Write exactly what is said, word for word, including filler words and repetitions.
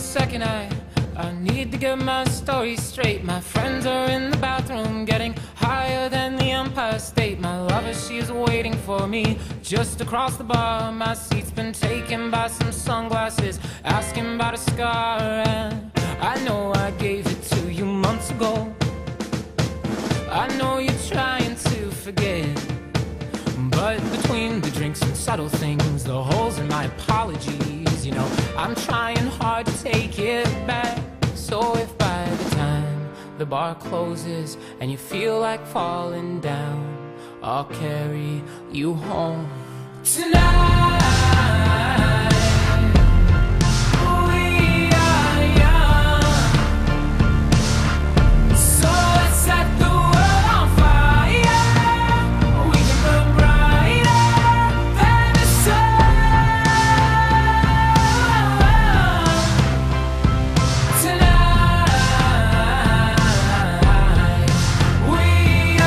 second, I I need to get my story straight. My friends are in the bathroom getting higher than the Empire State. My lover, she's waiting for me just across the bar. My seat's been taken by some sunglasses asking about a scar. And I know I gave it to you months ago. I know you're trying to forget, but between the drinks and subtle things, the holes in my apologies, you know, I'm trying hard to take it back. So if by the time the bar closes and you feel like falling down, I'll carry you home tonight.